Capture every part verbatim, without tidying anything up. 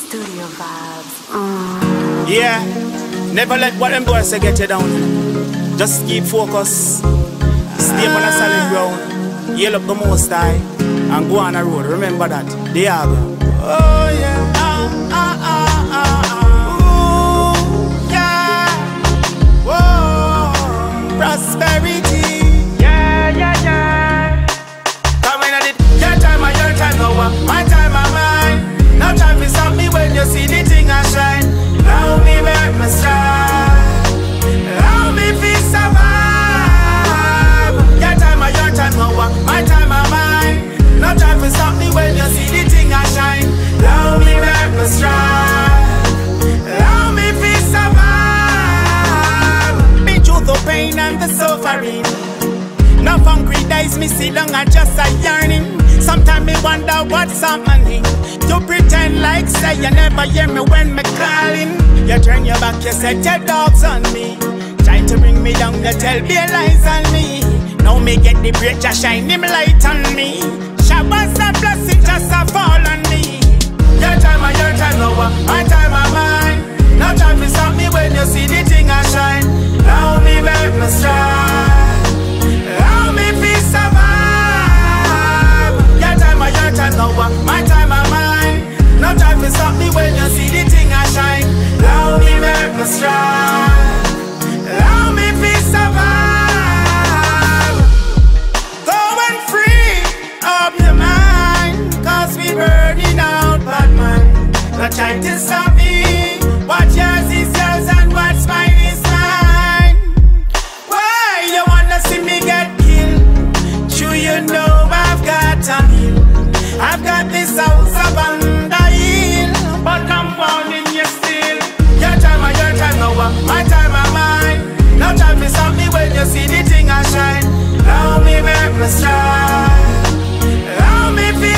Studio vibes. Mm. Yeah, never let what them boys say get you down. Just keep focus, stay on a solid ground, yell up the most high, and go on a road. Remember that, Diago. Oh yeah, ah ah ah ah ah. Ooh, yeah, whoa, prosperity. Yeah yeah yeah. Come in at it, your time and your time now, my time and mine. No time to stop me when you see the thing I shine. Allow me make my stride. Allow me to survive. Your time and your time now, my time and mine. No time to stop me when you see the thing I shine. Allow me make my stride. Allow me to survive. Been through the pain and the suffering. No hungry days me see long and just a yearning. Sometimes me wonder what's happening. You pretend like say you never hear me when me calling. You turn your back, you set your dogs on me. Trying to bring me down, you tell me lies on me. Now me get the break, just shine him light on me. Showers of blessing just a fall on me. Your time and your time now, my time and mine. No time to stop me when you see the thing I shine. Allow me make me stride. Allow me to survive. Your time and your time now, my time and mine. No time to stop me when you see the thing I shine. Allow me make me stride. Allow me to survive. Go and free up your mind, cause we burning out bad mind. No time to stop me. What yours is yours and what's mine is mine. Why you wanna see me get killed? Sure you know I've got a hill. I've got this house up on the hill, but I'm pounding you still. Your time and your time now, my time and mine. No time to stop me when you see the thing I shine. Allow me make me stride. Allow me to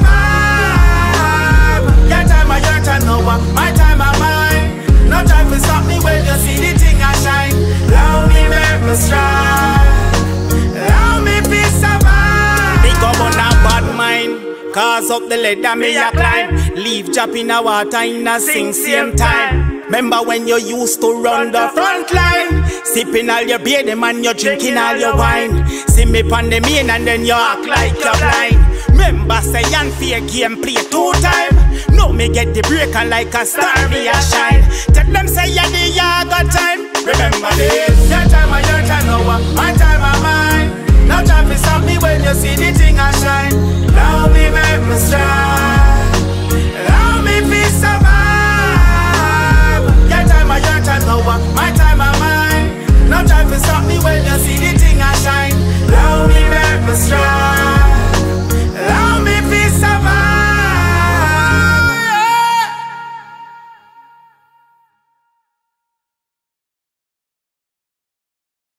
survive. Your time and your time now, my time and mine. No time to stop me when you see the thing I shine. Allow me make me stride. Allow me to survive. Big up on that bad mind. Cause up the ladder me a climb. Leave drop in a water in a sing same time. Remember when you used to run the front line, sipping all your beer, them and you drinking all your wine. See me pon the main and then you act like you're blind. Remember say and fear game play two time. Now me get the break and like a star me a shine. Tell them say you the Diago time. Remember this, your time and your time now, my time and mine. No time to stop me when you see the thing I shine. Allow me make me stride.